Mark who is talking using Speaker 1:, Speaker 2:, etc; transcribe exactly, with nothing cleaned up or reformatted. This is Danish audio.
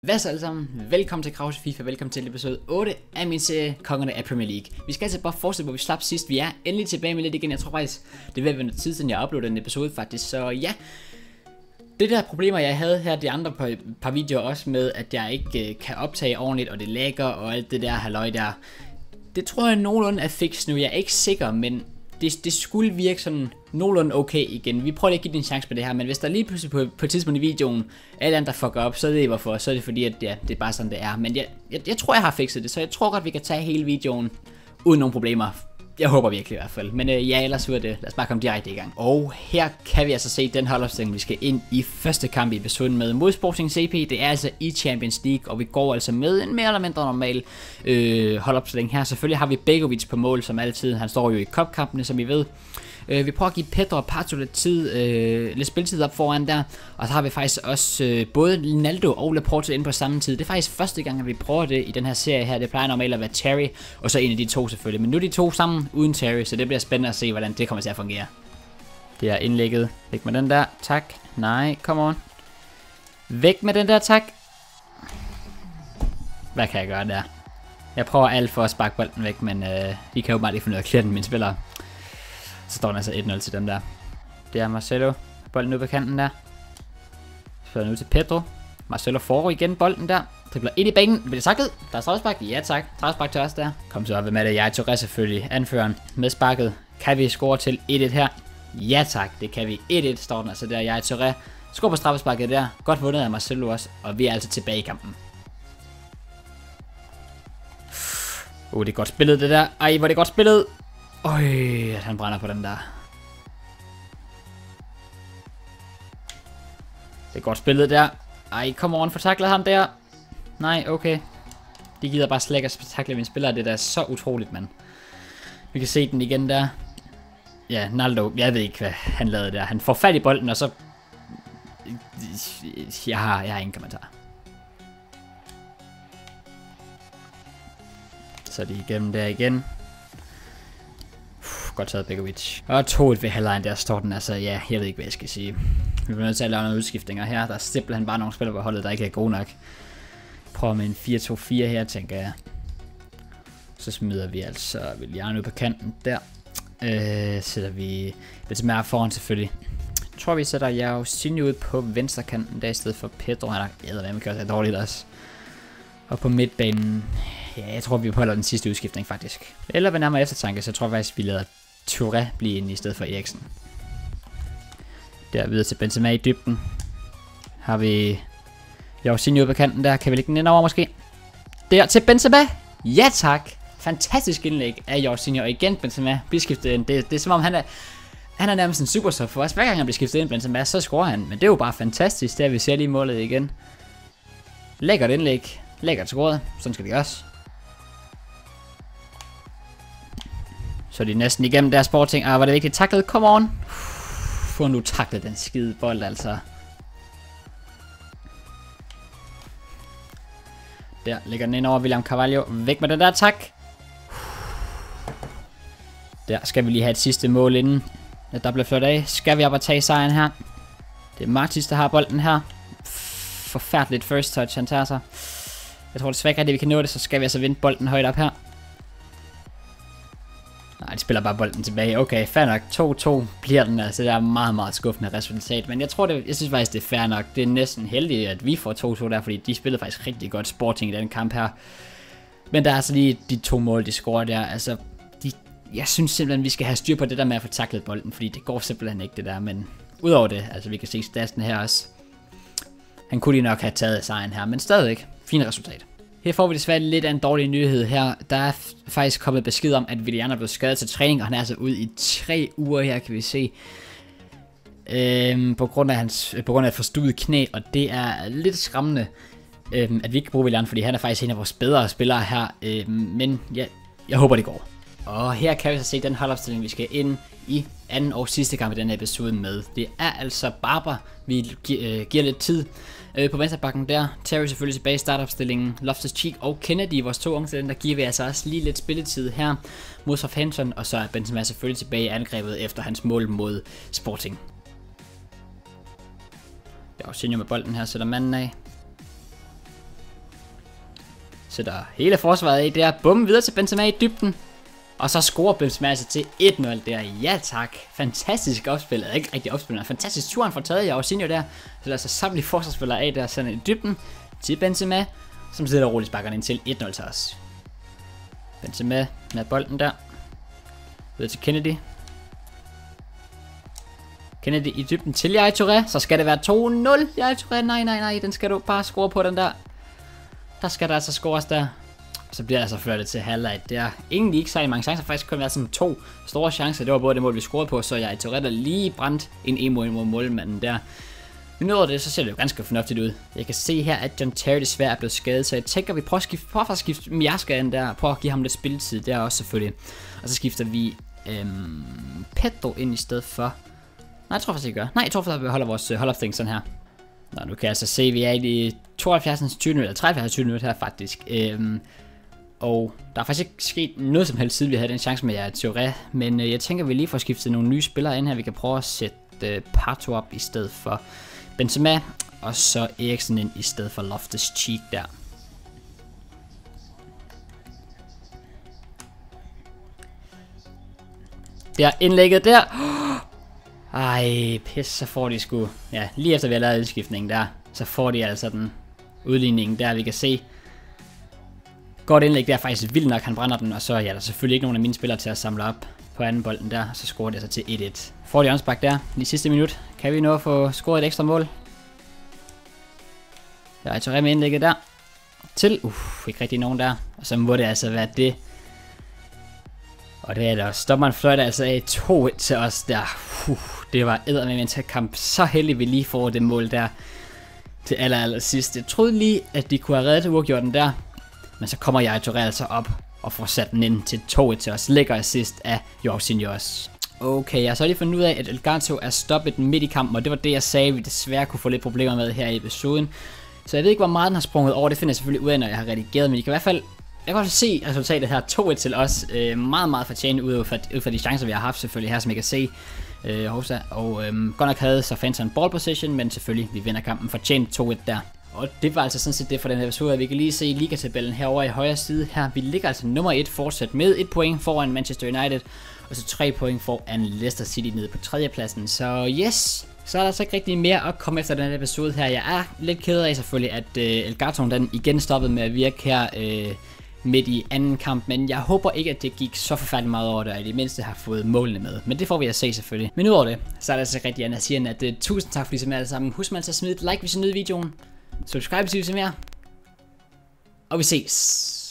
Speaker 1: Hvad så alle sammen? Velkommen til Krause FIFA, velkommen til episode otte af min serie Kongerne af Premier League. Vi skal altså bare fortsætte, hvor vi slap sidst. Vi er endelig tilbage med lidt igen. Jeg tror faktisk, det vil være noget tid siden jeg uploadede den episode faktisk. Så ja, det der problemer jeg havde her, de andre par, par videoer også med, at jeg ikke øh, kan optage ordentligt, og det lægger og alt det der halløj der. Det tror jeg nogenlunde er fix nu. Jeg er ikke sikker, men det, det skulle virke sådan nogenlunde okay igen. Vi prøver lige at give det en chance på det her, men hvis der lige pludselig på, på et tidspunkt i videoen er et andet, der fucker op, så ved I hvorfor. Så er det fordi, at ja, det er bare sådan, det er. Men jeg, jeg, jeg tror, jeg har fikset det, så jeg tror godt, vi kan tage hele videoen uden nogen problemer. Jeg håber virkelig i hvert fald. Men øh, ja, ellers var det. Lad os bare komme direkte i gang. Og her kan vi altså se den holdopstilling, vi skal ind i første kamp i episoden med mod Sporting C P. Det er altså i Champions League, og vi går altså med en mere eller mindre normal øh, holdopstilling her. Selvfølgelig har vi Begovic på mål, som altid. Han står jo i cupkampene, som I ved. Øh, vi prøver at give Pedro og Pato lidt tid, øh, lidt spiltid op foran der. Og så har vi faktisk også øh, både Ronaldo og Laporte inde på samme tid. Det er faktisk første gang, at vi prøver det i den her serie her. Det plejer normalt at være Terry, og så en af de to selvfølgelig. Men nu er de to sammen uden Terry, så det bliver spændende at se, hvordan det kommer til at fungere. Det er indlægget. Væk med den der. Tak. Nej, come on. Væk med den der, tak. Hvad kan jeg gøre der? Jeg prøver alt for at sparke bolden væk, men øh, de kan jo bare ikke finde ud af at klare den, mine spillere. Så står den altså et nul til dem der. Det er Marcelo. Bolden ude på kanten der. Så er den ud til Pedro. Marcelo får igen bolden der. Dribler ind i banen. Bliver det takket? Der er straffespark. Ja tak. Straffespark til os der. Kom så op med det. Jeg Torres selvfølgelig. Anføreren med sparket. Kan vi score til et et her? Ja tak. Det kan vi. et et står den altså der. Jeg Torres. Skår på straffesparket der. Godt vundet af Marcelo også. Og vi er altså tilbage i kampen. Uh, det er godt spillet det der. Ej, hvor er det godt spillet. Øj, han brænder på den der. Det er godt spillet der. Ej, kom on, få taklet ham der. Nej, okay. De gider bare slet ikke at takle mine spillere. Det der er så utroligt, mand. Vi kan se den igen der. Ja, Ronaldo. Jeg ved ikke, hvad han lavede der. Han får fat i bolden, og så... Jeg har, jeg har ingen kommentar. Så er de igennem der igen. Godt taget Begovic. Og to et ved halvlejen, der står den altså, ja, jeg ved ikke, hvad jeg skal sige. Vi bliver nødt til at lave nogle udskiftninger her. Der er simpelthen bare nogle spillere på holdet, der ikke er gode nok. Prøver med en fire to fire her, tænker jeg. Så smider vi altså Willian ud på kanten der. Øh, sætter vi lidt mere foran selvfølgelig. Jeg tror, vi sætter Jairzinho ud på venstre kanten der i stedet for Pedro. Han har eddermame gjort det dårligt også. Og på midtbanen, ja, jeg tror, vi holder den sidste udskiftning faktisk. Eller ved nærmere eftertanke, så tror jeg faktisk, vi lader Touré blive inde i stedet for Eriksen. Der videre til Benzema i dybden. Har vi Jairzinho på kanten der. Kan vi lægge den ind over måske? Der til Benzema. Ja tak. Fantastisk indlæg af Jairzinho. Og igen Benzema bliver skiftet ind. Det, det er som om han er, han er nærmest en supersub for os. Hver gang han bliver skiftet ind Benzema, så scorer han. Men det er jo bare fantastisk, der vi ser lige målet igen. Lækkert indlæg. Lækkert scoret. Sådan skal det gøres. Så er de næsten igennem deres Sporting. Ah, var det vigtigt taklet? Come on. Få nu taklet den skide bold, altså. Der ligger den ind over William Carvalho. Væk med den der, tak. Der skal vi lige have et sidste mål inden. Der bliver flot af. Skal vi op og tage sejren her? Det er Martis, der har bolden her. Forfærdeligt first touch, han tager sig. Jeg tror desværre ikke at vi kan nå det, så skal vi altså vinde bolden højt op her. Nej, de spiller bare bolden tilbage. Okay, fair nok. to to bliver den altså. Det er meget, meget skuffende resultat. Men jeg tror det, jeg synes faktisk, det er fair nok. Det er næsten heldigt, at vi får to to der, fordi de spillede faktisk rigtig godt Sporting i den kamp her. Men der er altså lige de to mål, de scorer der. Altså, de, jeg synes simpelthen, vi skal have styr på det der med at få taklet bolden, fordi det går simpelthen ikke det der. Men udover det, altså vi kan se statsen her også. Han kunne lige nok have taget sejren her, men stadig fint resultat. Her får vi desværre lidt af en dårlig nyhed her. Der er faktisk kommet besked om, at Willian er blevet skadet til træning, og han er altså ude i tre uger her, kan vi se. Øhm, på grund af hans, på grund af et forstuet knæ, og det er lidt skræmmende, øhm, at vi ikke kan bruge Willian, fordi han er faktisk en af vores bedre spillere her. Øhm, men ja, jeg håber det går. Og her kan vi så se den holdopstilling, vi skal ind i anden og sidste kamp i den her episode med. Det er altså Barber, vi gi øh, giver lidt tid. Øh, på venstrebakken der, Terry selvfølgelig tilbage i startopstillingen, Loftus-Cheek og Kennedy, vores to unge talenter, giver vi altså også lige lidt spilletid her mod Southampton, og så er Benzema selvfølgelig tilbage i angrebet efter hans mål mod Sporting. Jairzinho med bolden her, sætter manden af. Sætter hele forsvaret af der. Bum, videre til Benzema i dybden. Og så scorer Benzema altså til et nul der. Ja tak. Fantastisk opspil. Ikke rigtig opspil, men fantastisk turen for taget. Jeg var senior der. Så lader sig samtlige forsvarsspillere af der. Sender i dybden til Benzema, som sidder roligt sparker ind til et nul til os. Benzema med bolden der. Videre til Kennedy. Kennedy i dybden til Yaya Touré. Så skal det være to nul. Yaya Touré, nej, nej, nej. Den skal du bare score på, den der. Der skal der altså scores der. Så bliver der altså flyttet til halvleg. Det er egentlig ikke særlig mange chancer. Faktisk kun været sådan to store chancer. Det var både det mål, vi scorede på. Så Yaya Touré der lige brændt en emo mod målmanden der. Men udover det, så ser det jo ganske fornuftigt ud. Jeg kan se her, at John Terry desværre er blevet skadet. Så jeg tænker, vi prøver at skifte, prøver at skifte Miaska ind der. Prøver at give ham lidt spilletid der også selvfølgelig. Og så skifter vi øhm, Pedro ind i stedet for. Nej, jeg tror faktisk ikke gør. Nej, jeg tror faktisk, at vi holder vores uh, hold-up-thing sådan her. Nå, nu kan jeg altså se, at vi er i tooghalvfjerds tyve minutter, eller treoghalvfjerds tyve minutter her faktisk. Øhm, og der er faktisk ikke sket noget som helst, siden vi havde den chance med Yaya Touré. Men øh, jeg tænker, at vi lige får skiftet nogle nye spillere ind her. Vi kan prøve at sætte øh, Pato op i stedet for Benzema. Og så Eriksen ind i stedet for Loftus-Cheek der. Der indlægget der. Ej, pis, så får de sgu. Ja, lige efter vi har lavet indskiftningen der, så får de altså den udligning der, vi kan se. Godt indlæg der, faktisk vildt nok, han brænder den, og så ja, der er selvfølgelig ikke nogen af mine spillere til at samle op på anden bolden der, så scorer de altså til et et. Får de åndsbak der, lige sidste minut. Kan vi nå at få scoret et ekstra mål? Yaya Touré med indlægget der. Til, uff, ikke rigtig nogen der. Og så må det altså være det. Og det er der. Stopperen fløjter altså af to et til os der. Uh, det var eddermame en kamp. Så heldig vi lige får det mål der til aller, aller sidst. Jeg troede lige, at de kunne have reddet uafgjorten der. Men så kommer Yaya Touré altså op og får sat den ind til to et til os. Lækker assist af Jorginhos. Okay, jeg har så lige fundet ud af, at Elgato er stoppet midt i kampen. Og det var det, jeg sagde, vi desværre kunne få lidt problemer med her i episoden. Så jeg ved ikke, hvor meget den har sprunget over. Det finder jeg selvfølgelig ud af, når jeg har redigeret. Men I kan i hvert fald... Jeg kan godt se resultatet her, to et til os, øh, meget meget fortjent ud fra, ud fra de chancer vi har haft selvfølgelig her, som I kan se, øh, Hosa, og øh, godt nok havde så fandt en ball position, men selvfølgelig, vi vinder kampen fortjent to et der. Og det var altså sådan set det for den her episode, vi kan lige se ligatabellen herovre i højre side her, vi ligger altså nummer et fortsat med et point foran Manchester United, og så tre point foran Leicester City nede på tredjepladsen, så yes! Så er der så ikke rigtig mere at komme efter den her episode her. Jeg er lidt ked af selvfølgelig, at øh, Elgato den igen stoppede med at virke her, øh, midt i anden kamp, men jeg håber ikke, at det gik så forfærdeligt meget over det, og i det mindste har fået målene med. Men det får vi at se selvfølgelig. Men udover det, så er det altså rigtig andet at sige, at uh, tusind tak fordi I så med alle sammen. Husk man så at smide et like, hvis I nyder videoen. Subscribe, hvis I vil se mere. Og vi ses.